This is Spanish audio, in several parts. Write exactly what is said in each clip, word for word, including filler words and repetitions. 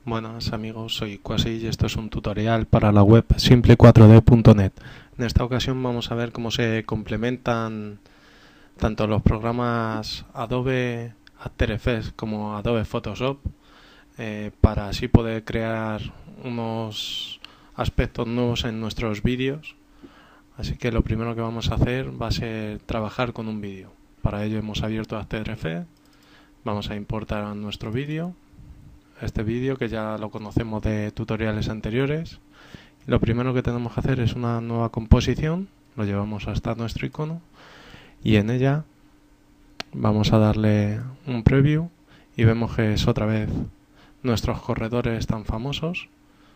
Buenas amigos, soy Quasi y esto es un tutorial para la web simple cuatro d punto net. En esta ocasión vamos a ver cómo se complementan tanto los programas Adobe After Effects como Adobe Photoshop eh, para así poder crear unos aspectos nuevos en nuestros vídeos. Así que lo primero que vamos a hacer va a ser trabajar con un vídeo. Para ello hemos abierto After Effects, vamos a importar nuestro vídeo. Este vídeo que ya lo conocemos de tutoriales anteriores. Lo primero que tenemos que hacer es una nueva composición, lo llevamos hasta nuestro icono y en ella vamos a darle un preview y vemos que es otra vez nuestros corredores tan famosos.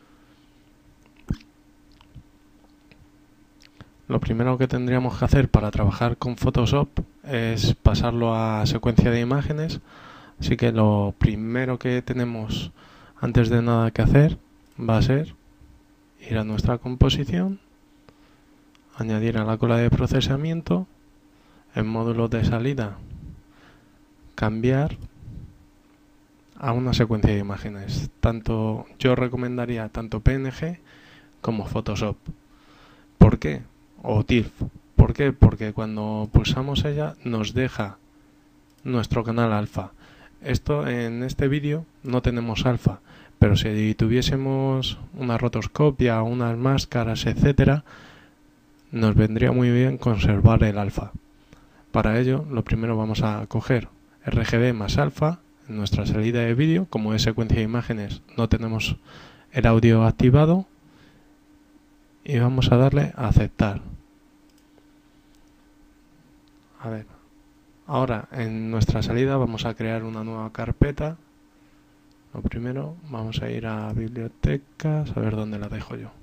Lo primero que tendríamos que hacer para trabajar con Photoshop es pasarlo a secuencia de imágenes. Así que lo primero que tenemos antes de nada que hacer va a ser ir a nuestra composición, añadir a la cola de procesamiento, en módulos de salida, cambiar a una secuencia de imágenes. Tanto yo recomendaría tanto P N G como Photoshop. ¿Por qué? O TIFF. ¿Por qué? Porque cuando pulsamos ella nos deja nuestro canal alfa. Esto en este vídeo no tenemos alfa, pero si tuviésemos una rotoscopia, unas máscaras, etcétera, nos vendría muy bien conservar el alfa. Para ello, lo primero vamos a coger R G B más alfa en nuestra salida de vídeo. Como es secuencia de imágenes, no tenemos el audio activado y vamos a darle a aceptar. A ver. Ahora en nuestra salida vamos a crear una nueva carpeta. Lo primero vamos a ir a bibliotecas, a ver dónde la dejo yo.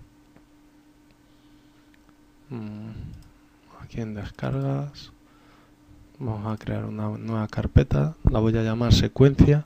Aquí en descargas vamos a crear una nueva carpeta, la voy a llamar secuencia.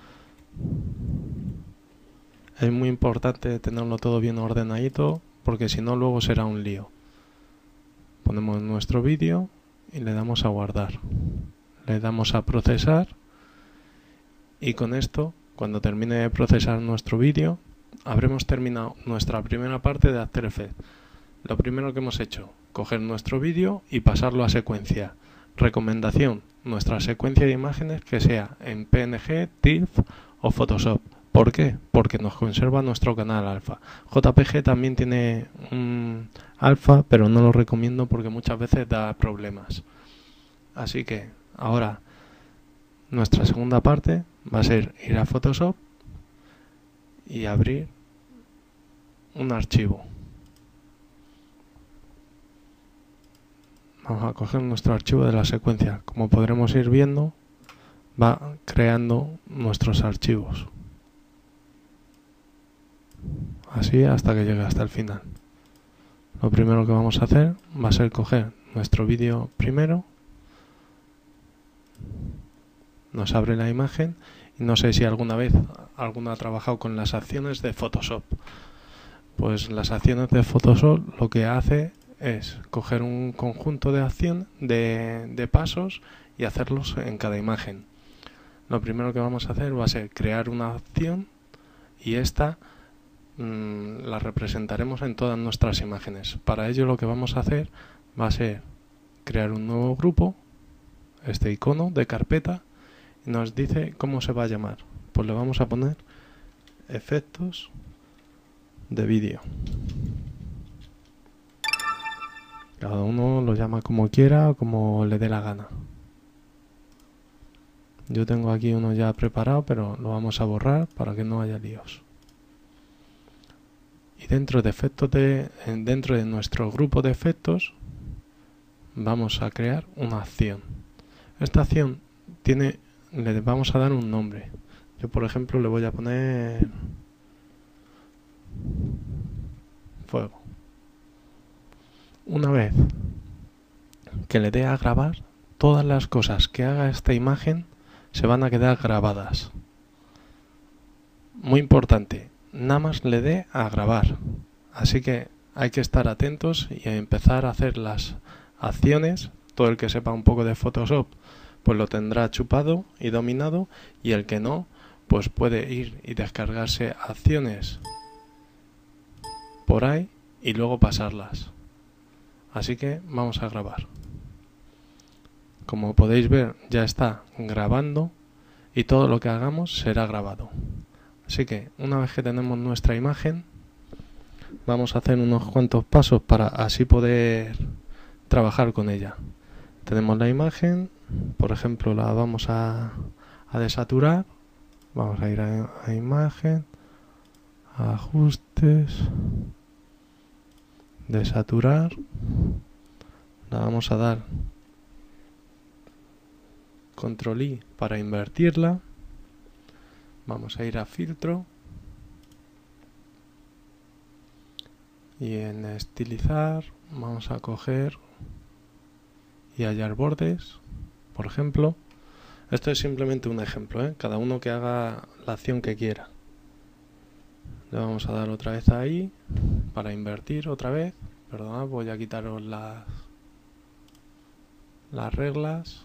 Es muy importante tenerlo todo bien ordenadito porque si no luego será un lío. Ponemos nuestro vídeo y le damos a guardar, le damos a procesar y con esto, cuando termine de procesar nuestro vídeo, habremos terminado nuestra primera parte de After Effects. Lo primero que hemos hecho, coger nuestro vídeo y pasarlo a secuencia. Recomendación, nuestra secuencia de imágenes que sea en P N G, TIFF o Photoshop. ¿Por qué? Porque nos conserva nuestro canal alfa. J P G también tiene un alfa, pero no lo recomiendo porque muchas veces da problemas. Así que ahora nuestra segunda parte va a ser ir a Photoshop y abrir un archivo. Vamos a coger nuestro archivo de la secuencia. Como podremos ir viendo, va creando nuestros archivos. Así hasta que llegue hasta el final. Lo primero que vamos a hacer va a ser coger nuestro vídeo primero. Nos abre la imagen y no sé si alguna vez alguno ha trabajado con las acciones de Photoshop. Pues las acciones de Photoshop lo que hace es coger un conjunto de acción de, de pasos y hacerlos en cada imagen. Lo primero que vamos a hacer va a ser crear una acción y esta la representaremos en todas nuestras imágenes. Para ello lo que vamos a hacer va a ser crear un nuevo grupo, este icono de carpeta, y nos dice cómo se va a llamar. Pues le vamos a poner efectos de vídeo. Cada uno lo llama como quiera o como le dé la gana. Yo tengo aquí uno ya preparado, pero lo vamos a borrar para que no haya líos. Y dentro de efectos de dentro de nuestro grupo de efectos vamos a crear una acción. Esta acción tiene le vamos a dar un nombre. Yo por ejemplo le voy a poner fuego. Una vez que le dé a grabar, todas las cosas que haga esta imagen se van a quedar grabadas. Muy importante, nada más le dé a grabar, así que hay que estar atentos y empezar a hacer las acciones. Todo el que sepa un poco de Photoshop pues lo tendrá chupado y dominado, y el que no pues puede ir y descargarse acciones por ahí y luego pasarlas. Así que vamos a grabar. Como podéis ver, ya está grabando y todo lo que hagamos será grabado. Así que una vez que tenemos nuestra imagen, vamos a hacer unos cuantos pasos para así poder trabajar con ella. Tenemos la imagen, por ejemplo, la vamos a, a desaturar. Vamos a ir a, a imagen, a ajustes, desaturar. La vamos a dar control I para invertirla. Vamos a ir a filtro y en estilizar vamos a coger y hallar bordes, por ejemplo. Esto es simplemente un ejemplo, ¿eh? Cada uno que haga la acción que quiera. Le vamos a dar otra vez ahí para invertir otra vez. Perdón, voy a quitaros las las reglas.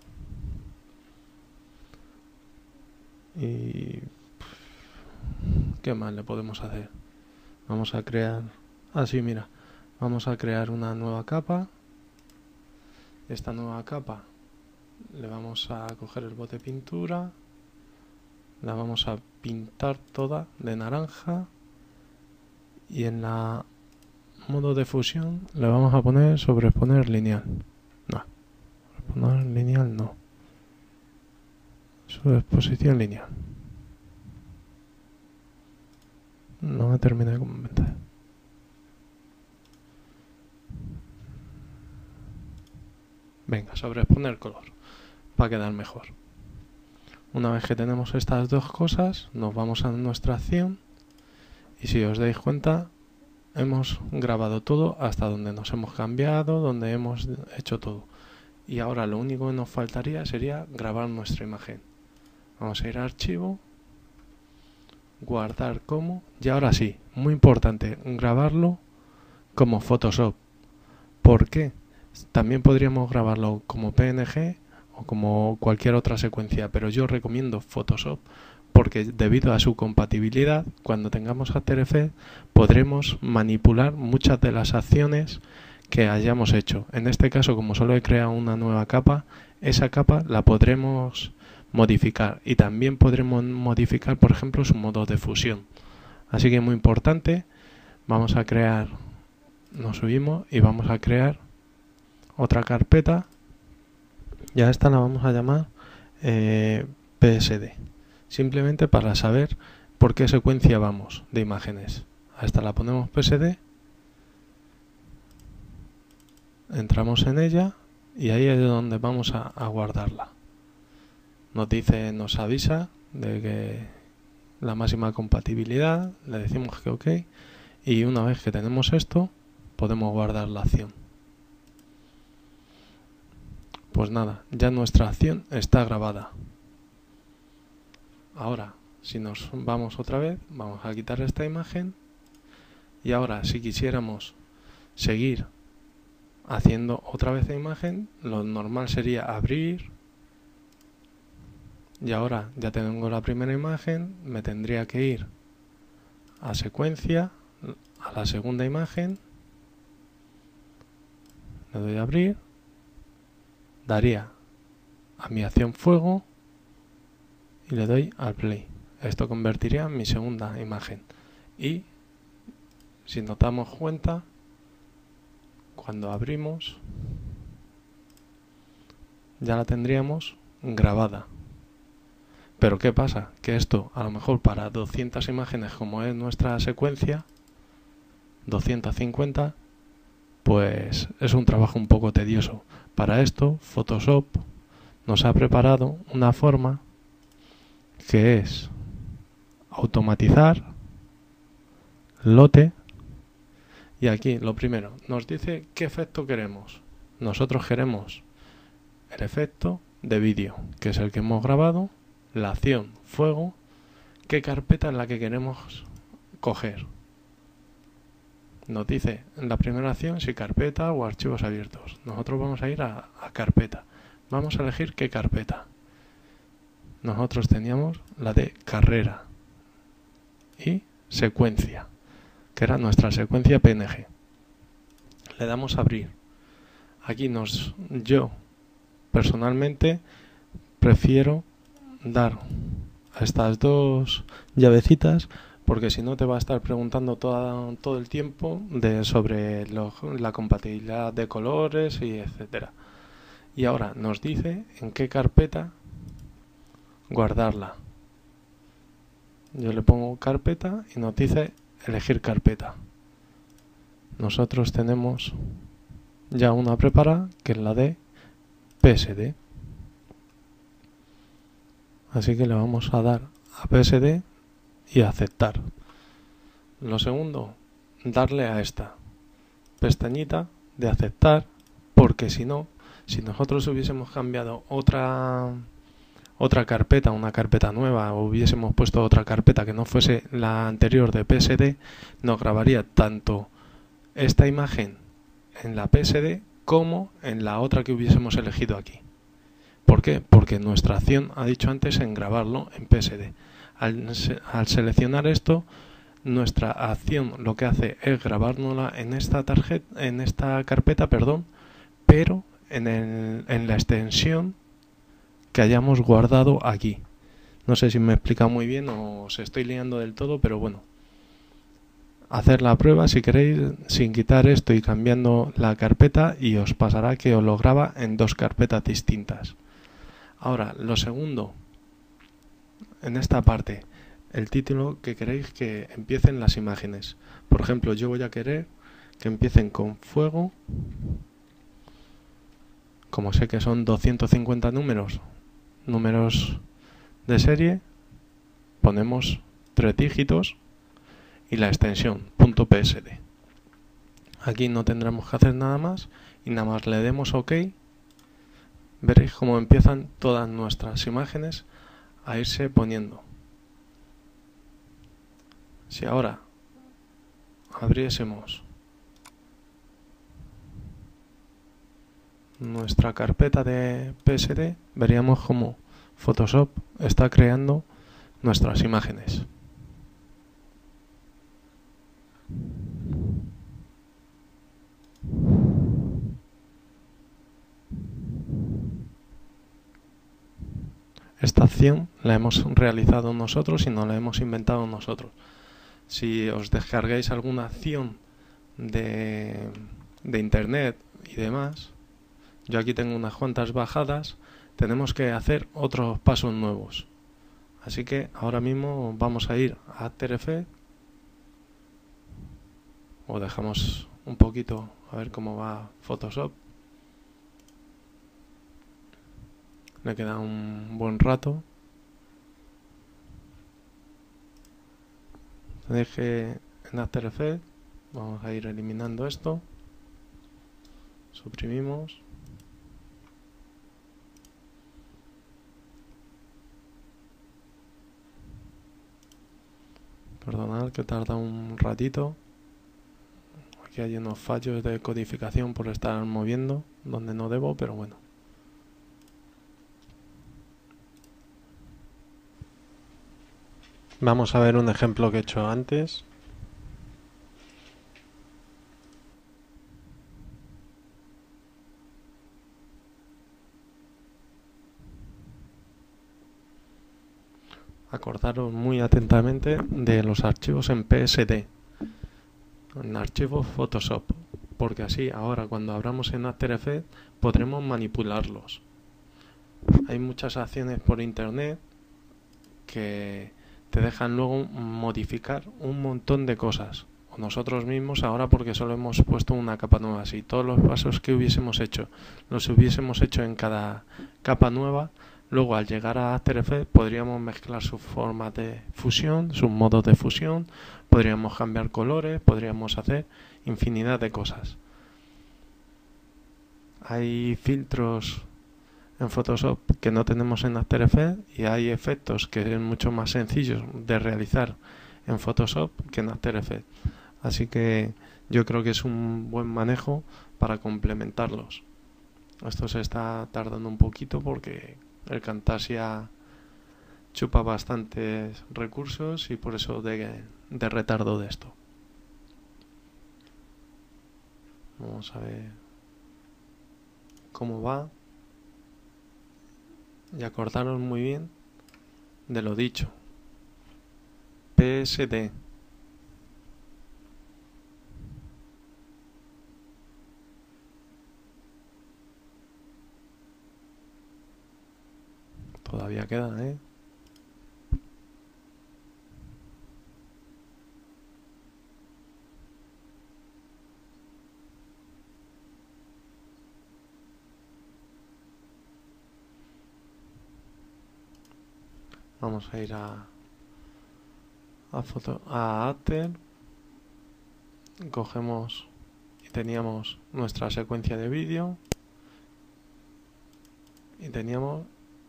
Y ¿qué más le podemos hacer? Vamos a crear así, mira, vamos a crear una nueva capa. Esta nueva capa le vamos a coger el bote de pintura, la vamos a pintar toda de naranja y en la modo de fusión le vamos a poner sobreponer lineal. No, sobreponer lineal no. Sobreposición lineal. No me terminé de convencer. Venga, sobreponer color para quedar mejor. Una vez que tenemos estas dos cosas, nos vamos a nuestra acción y si os dais cuenta, hemos grabado todo hasta donde nos hemos cambiado, donde hemos hecho todo. Y ahora lo único que nos faltaría sería grabar nuestra imagen. Vamos a ir a archivo, guardar como, y ahora sí, muy importante, grabarlo como Photoshop. ¿Por qué? También podríamos grabarlo como P N G o como cualquier otra secuencia, pero yo recomiendo Photoshop porque debido a su compatibilidad, cuando tengamos After Effects podremos manipular muchas de las acciones que hayamos hecho. En este caso, como solo he creado una nueva capa, esa capa la podremos modificar y también podremos modificar, por ejemplo, su modo de fusión. Así que muy importante, vamos a crear, nos subimos y vamos a crear otra carpeta y a esta la vamos a llamar eh, P S D, simplemente para saber por qué secuencia vamos de imágenes. A esta la ponemos P S D, entramos en ella y ahí es donde vamos a, a guardarla. Nos dice, nos avisa de que la máxima compatibilidad, le decimos que OK y una vez que tenemos esto podemos guardar la acción. Pues nada, ya nuestra acción está grabada. Ahora, si nos vamos otra vez, vamos a quitar esta imagen y ahora si quisiéramos seguir haciendo otra vez la imagen, lo normal sería abrir. Y ahora ya tengo la primera imagen, me tendría que ir a secuencia, a la segunda imagen, le doy a abrir, daría a mi acción fuego y le doy al play. Esto convertiría en mi segunda imagen. Y si nos damos cuenta, cuando abrimos, ya la tendríamos grabada. Pero ¿qué pasa? Que esto, a lo mejor para doscientas imágenes, como es nuestra secuencia, doscientas cincuenta, pues es un trabajo un poco tedioso. Para esto, Photoshop nos ha preparado una forma que es automatizar, lote, y aquí lo primero, nos dice qué efecto queremos. Nosotros queremos el efecto de vídeo, que es el que hemos grabado, la acción, fuego, qué carpeta es la que queremos coger. Nos dice en la primera acción si carpeta o archivos abiertos. Nosotros vamos a ir a, a carpeta. Vamos a elegir qué carpeta. nosotros teníamos la de carrera y secuencia, que era nuestra secuencia P N G. Le damos a abrir. Aquí nos, yo personalmente prefiero dar a estas dos llavecitas, porque si no te va a estar preguntando toda, todo el tiempo de, sobre lo, la compatibilidad de colores y etcétera. Y ahora nos dice en qué carpeta guardarla. Yo le pongo carpeta y nos dice elegir carpeta. Nosotros tenemos ya una preparada, que es la de P S D. Así que le vamos a dar a P S D y a aceptar. Lo segundo, darle a esta pestañita de aceptar, porque si no, si nosotros hubiésemos cambiado otra otra carpeta, una carpeta nueva, o hubiésemos puesto otra carpeta que no fuese la anterior de P S D, nos grabaría tanto esta imagen en la P S D como en la otra que hubiésemos elegido aquí. ¿Por qué? Porque nuestra acción ha dicho antes en grabarlo en P S D. Al, al seleccionar esto, nuestra acción lo que hace es grabárnosla en esta tarjeta, en esta carpeta, perdón, pero en, el, en la extensión que hayamos guardado aquí. No sé si me he explicado muy bien o os estoy liando del todo, pero bueno. Hacer la prueba si queréis sin quitar esto y cambiando la carpeta, y os pasará que os lo graba en dos carpetas distintas. Ahora, lo segundo, en esta parte, el título que queréis que empiecen las imágenes. Por ejemplo, yo voy a querer que empiecen con fuego. Como sé que son doscientos cincuenta números, números de serie, ponemos tres dígitos y la extensión .psd. Aquí no tendremos que hacer nada más y nada más le demos OK. Veréis cómo empiezan todas nuestras imágenes a irse poniendo. Si ahora abriésemos nuestra carpeta de P S D, veríamos cómo Photoshop está creando nuestras imágenes. Esta acción la hemos realizado nosotros y no la hemos inventado nosotros. Si os descargáis alguna acción de, de internet y demás, yo aquí tengo unas cuantas bajadas, tenemos que hacer otros pasos nuevos. Así que ahora mismo vamos a ir a After Effects, o dejamos un poquito a ver cómo va Photoshop. Me queda un buen rato. Tenéis que en After Effects vamos a ir eliminando esto. Suprimimos. Perdonad que tarda un ratito. Aquí hay unos fallos de codificación por estar moviendo donde no debo, pero bueno. Vamos a ver un ejemplo que he hecho antes. Acordaros muy atentamente de los archivos en P S D, en archivos Photoshop, porque así ahora cuando abramos en After Effects podremos manipularlos. Hay muchas acciones por internet que te dejan luego modificar un montón de cosas, o nosotros mismos ahora porque solo hemos puesto una capa nueva. Si todos los pasos que hubiésemos hecho los hubiésemos hecho en cada capa nueva, luego al llegar a After Effects podríamos mezclar sus formas de fusión, sus modos de fusión, podríamos cambiar colores, podríamos hacer infinidad de cosas. Hay filtros en Photoshop que no tenemos en After Effects y hay efectos que son mucho más sencillos de realizar en Photoshop que en After Effects. Así que yo creo que es un buen manejo para complementarlos. Esto se está tardando un poquito porque el Camtasia chupa bastantes recursos y por eso de, de retardo de esto. Vamos a ver cómo va. Y acordaros muy bien de lo dicho. P S D. Todavía queda, ¿eh? Vamos a ir a a foto a After. Cogemos y teníamos nuestra secuencia de vídeo y teníamos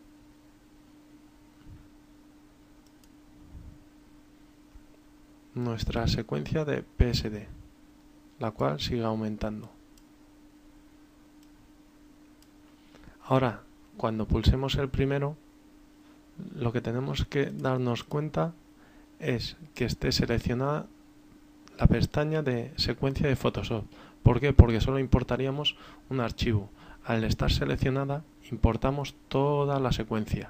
nuestra secuencia de P S D, la cual sigue aumentando. Ahora, cuando pulsemos el primero, lo que tenemos que darnos cuenta es que esté seleccionada la pestaña de secuencia de Photoshop. ¿Por qué? Porque solo importaríamos un archivo. Al estar seleccionada, importamos toda la secuencia.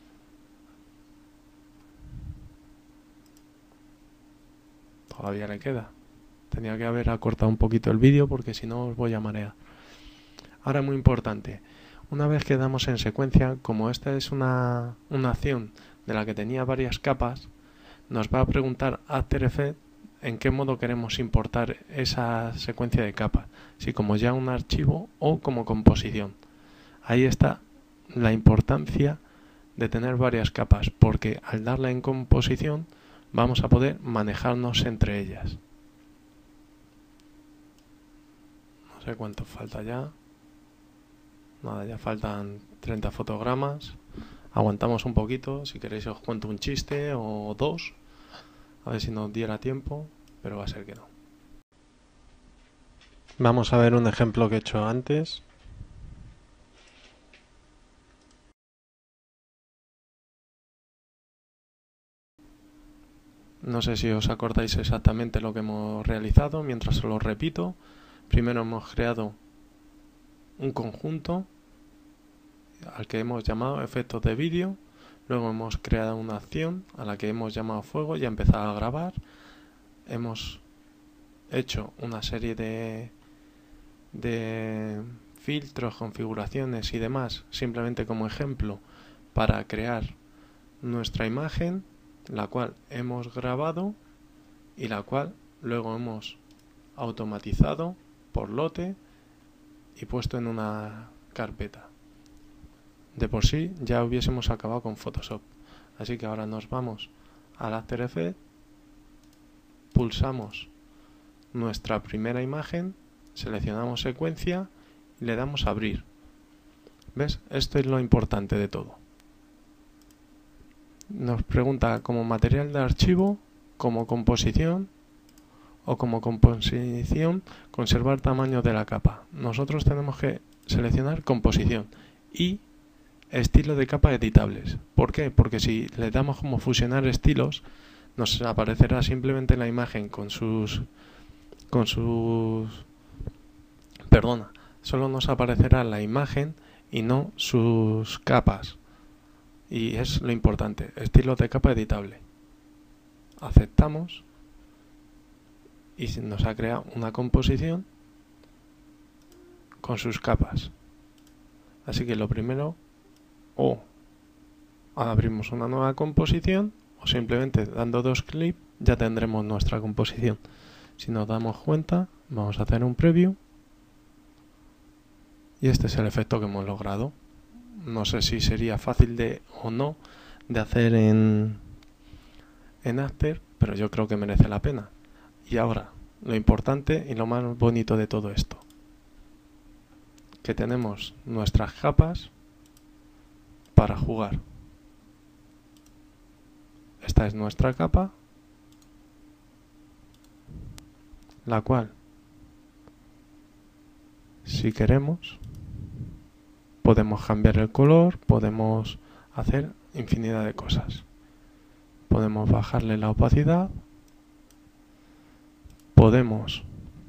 Todavía le queda. Tenía que haber acortado un poquito el vídeo porque si no os voy a marear. Ahora, muy importante. Una vez que damos en secuencia, como esta es una, una acción de la que tenía varias capas, nos va a preguntar After Effects en qué modo queremos importar esa secuencia de capas, si como ya un archivo o como composición. Ahí está la importancia de tener varias capas, porque al darla en composición vamos a poder manejarnos entre ellas. No sé cuánto falta ya. Nada, ya faltan treinta fotogramas. Aguantamos un poquito, si queréis os cuento un chiste o dos, a ver si nos diera tiempo, pero va a ser que no. Vamos a ver un ejemplo que he hecho antes. No sé si os acordáis exactamente lo que hemos realizado, mientras os lo repito. Primero hemos creado un conjunto al que hemos llamado efectos de vídeo, luego hemos creado una acción a la que hemos llamado fuego y ha empezado a grabar. Hemos hecho una serie de, de filtros, configuraciones y demás, simplemente como ejemplo, para crear nuestra imagen, la cual hemos grabado y la cual luego hemos automatizado por lote y puesto en una carpeta. De por sí ya hubiésemos acabado con Photoshop. Así que ahora nos vamos al After Effects, pulsamos nuestra primera imagen, seleccionamos secuencia y le damos a abrir. ¿Ves? Esto es lo importante de todo. Nos pregunta como material de archivo, como composición o como composición conservar tamaño de la capa. Nosotros tenemos que seleccionar composición y estilo de capa editables. ¿Por qué? Porque si le damos como fusionar estilos, nos aparecerá simplemente la imagen con sus con sus perdona, solo nos aparecerá la imagen y no sus capas. Y es lo importante, estilo de capa editable. Aceptamos y nos ha creado una composición con sus capas. Así que lo primero, o abrimos una nueva composición o simplemente dando dos clics ya tendremos nuestra composición. Si nos damos cuenta, vamos a hacer un preview y este es el efecto que hemos logrado. No sé si sería fácil de o no de hacer en, en After, pero yo creo que merece la pena. Y ahora, lo importante y lo más bonito de todo esto, que tenemos nuestras capas para jugar. Esta es nuestra capa, la cual, si queremos, podemos cambiar el color, podemos hacer infinidad de cosas. Podemos bajarle la opacidad, podemos,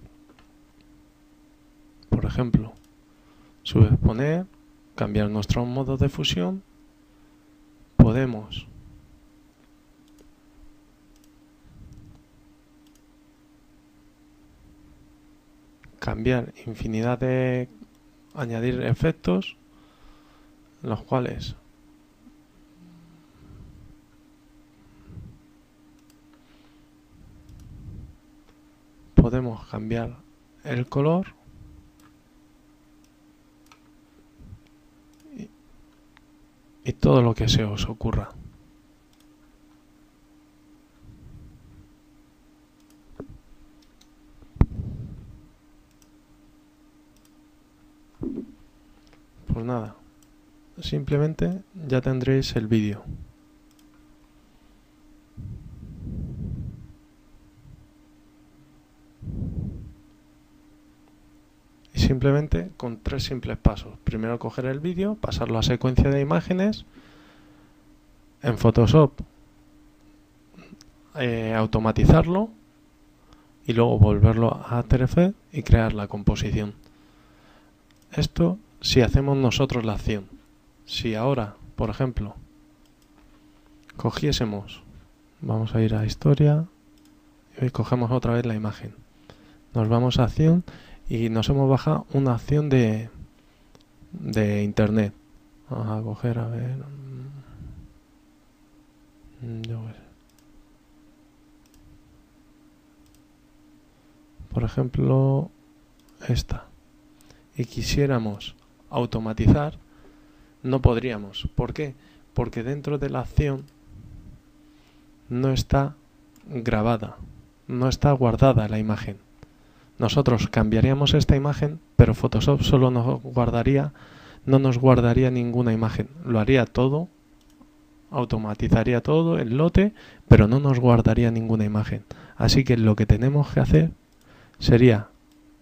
por ejemplo, subexponer, cambiar nuestro modo de fusión, podemos cambiar infinidad de, añadir efectos, los cuales podemos cambiar el color y, y todo lo que se os ocurra. Pues nada, simplemente ya tendréis el vídeo. Y simplemente con tres simples pasos. Primero coger el vídeo, pasarlo a secuencia de imágenes, en Photoshop eh, automatizarlo y luego volverlo a After Effects y crear la composición. Esto si hacemos nosotros la acción. Si ahora, por ejemplo, cogiésemos, vamos a ir a historia y cogemos otra vez la imagen, nos vamos a acción y nos hemos bajado una acción de de internet. Vamos a coger, a ver, yo qué sé. Por ejemplo, esta, y quisiéramos automatizar, no podríamos. ¿Por qué? Porque dentro de la acción no está grabada, no está guardada la imagen. Nosotros cambiaríamos esta imagen, pero Photoshop solo nos guardaría, no nos guardaría ninguna imagen. Lo haría todo, automatizaría todo el lote, pero no nos guardaría ninguna imagen. Así que lo que tenemos que hacer sería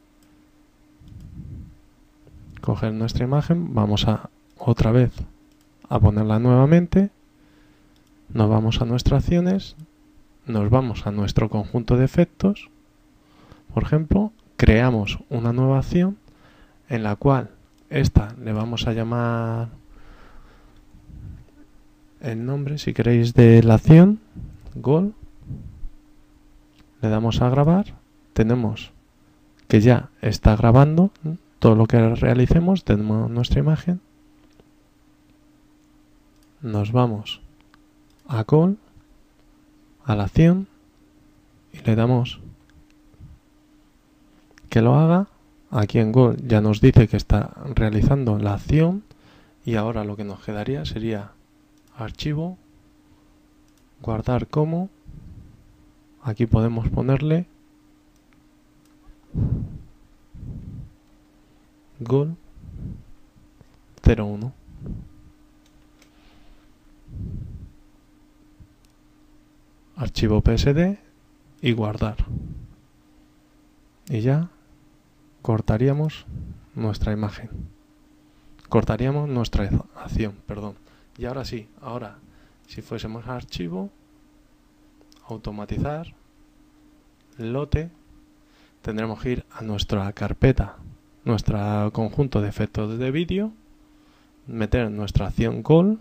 coger nuestra imagen, vamos a otra vez a ponerla nuevamente, nos vamos a nuestras acciones, nos vamos a nuestro conjunto de efectos, por ejemplo, creamos una nueva acción en la cual esta le vamos a llamar el nombre, si queréis, de la acción, Goal, le damos a grabar, tenemos que ya está grabando todo lo que realicemos, tenemos nuestra imagen, nos vamos a Call, a la acción, y le damos que lo haga. Aquí en Goal ya nos dice que está realizando la acción y ahora lo que nos quedaría sería archivo, guardar como, aquí podemos ponerle Goal cero uno. Archivo P S D y guardar. Y ya cortaríamos nuestra imagen. Cortaríamos nuestra acción, perdón. Y ahora sí, ahora si fuésemos a archivo, automatizar, lote, tendremos que ir a nuestra carpeta, nuestro conjunto de efectos de vídeo, meter nuestra acción Goal,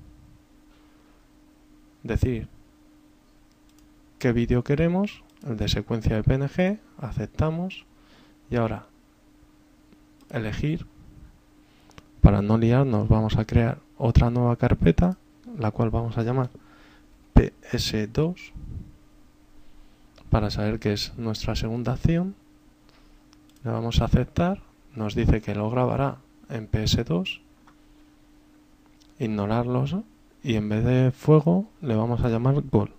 decir qué vídeo queremos, el de secuencia de P N G, aceptamos y ahora elegir. Para no liarnos vamos a crear otra nueva carpeta, la cual vamos a llamar P S dos para saber que es nuestra segunda acción. Le vamos a aceptar, nos dice que lo grabará en P S dos, ignorarlos y en vez de fuego le vamos a llamar Goal.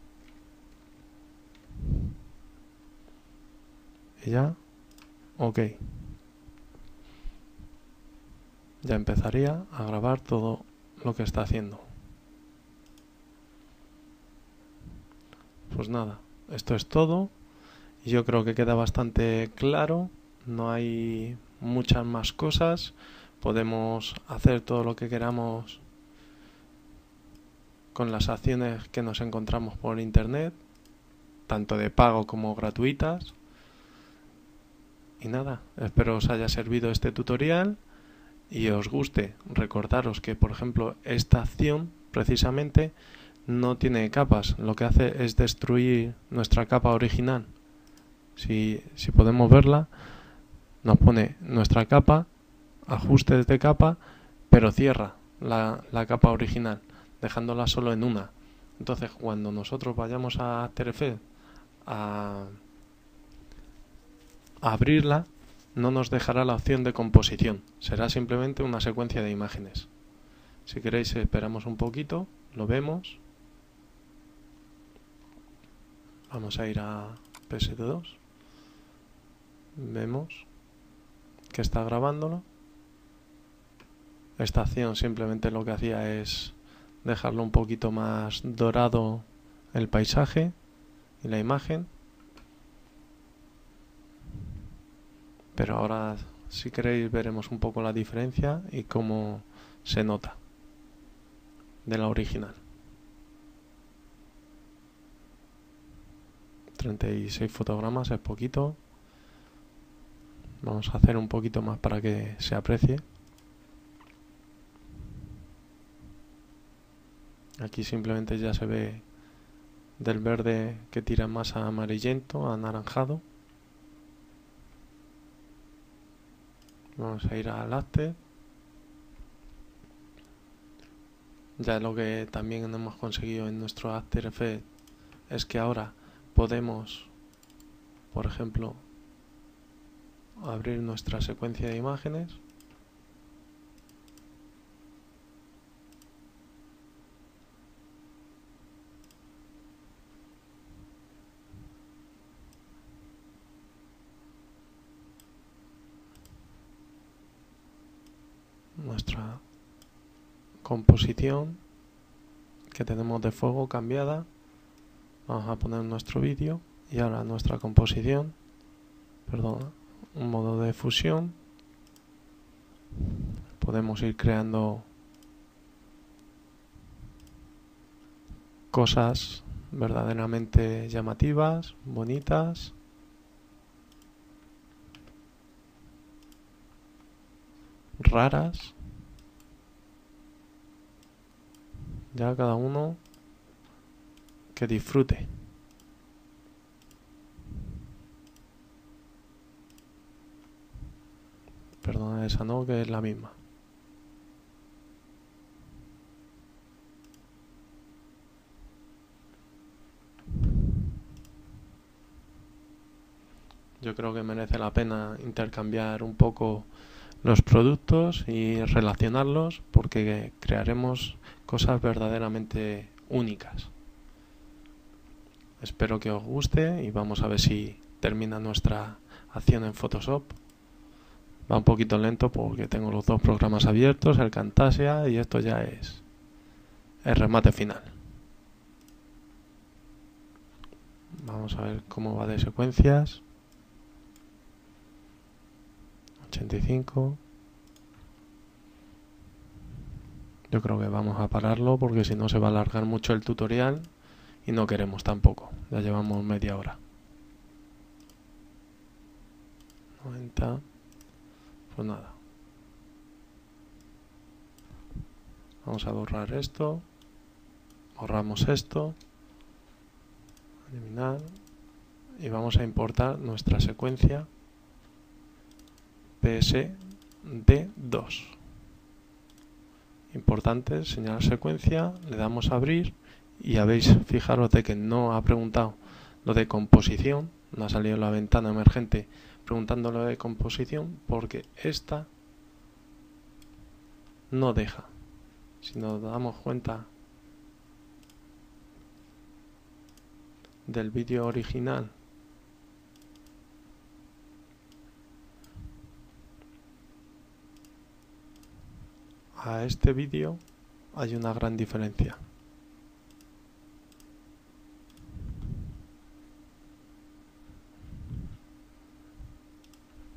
Y ya, ok. Ya empezaría a grabar todo lo que está haciendo. Pues nada, esto es todo. Y yo creo que queda bastante claro. No hay muchas más cosas. Podemos hacer todo lo que queramos con las acciones que nos encontramos por internet, tanto de pago como gratuitas. Y nada, espero os haya servido este tutorial y os guste. Recordaros que, por ejemplo, esta acción precisamente no tiene capas, lo que hace es destruir nuestra capa original. Si, si podemos verla, nos pone nuestra capa, ajustes de capa, pero cierra la, la capa original, dejándola solo en una. Entonces, cuando nosotros vayamos a After Effects a, a abrirla, no nos dejará la opción de composición, será simplemente una secuencia de imágenes. Si queréis, esperamos un poquito, lo vemos. Vamos a ir a P S dos. Vemos que está grabándolo. Esta acción simplemente lo que hacía es dejarlo un poquito más dorado el paisaje y la imagen. Pero ahora, si queréis, veremos un poco la diferencia y cómo se nota de la original. treinta y seis fotogramas es poquito. Vamos a hacer un poquito más para que se aprecie. Aquí simplemente ya se ve del verde que tira más a amarillento, a anaranjado. Vamos a ir al After. Ya lo que también hemos conseguido en nuestro After Effects es que ahora podemos, por ejemplo, abrir nuestra secuencia de imágenes. Nuestra composición que tenemos de fuego cambiada. Vamos a poner nuestro vídeo y ahora nuestra composición, perdón, un modo de fusión. Podemos ir creando cosas verdaderamente llamativas, bonitas. Raras. Ya cada uno que disfrute. Perdona, esa no, que es la misma. Yo creo que merece la pena intercambiar un poco los productos y relacionarlos, porque crearemos cosas verdaderamente únicas. Espero que os guste y vamos a ver si termina nuestra acción en Photoshop. Va un poquito lento porque tengo los dos programas abiertos, el Camtasia, y esto ya es el remate final. Vamos a ver cómo va de secuencias. ochenta y cinco. Yo creo que vamos a pararlo porque si no se va a alargar mucho el tutorial y no queremos tampoco. Ya llevamos media hora. noventa. Pues nada. Vamos a borrar esto. Borramos esto. Eliminar. Y vamos a importar nuestra secuencia P S D dos. Importante, señalar secuencia, le damos a abrir y habéis, fijaros de que no ha preguntado lo de composición, no ha salido la ventana emergente preguntando lo de composición, porque esta no deja. Si nos damos cuenta del vídeo original, a este vídeo hay una gran diferencia.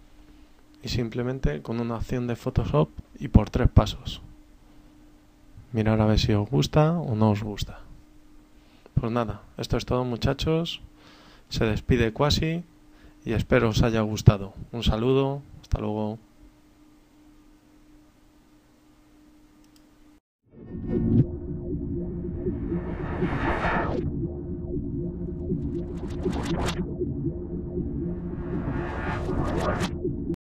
Y simplemente con una acción de Photoshop y por tres pasos. mirar a ver si os gusta o no os gusta. Pues nada, esto es todo, muchachos. Se despide Quasi y espero os haya gustado. Un saludo, hasta luego.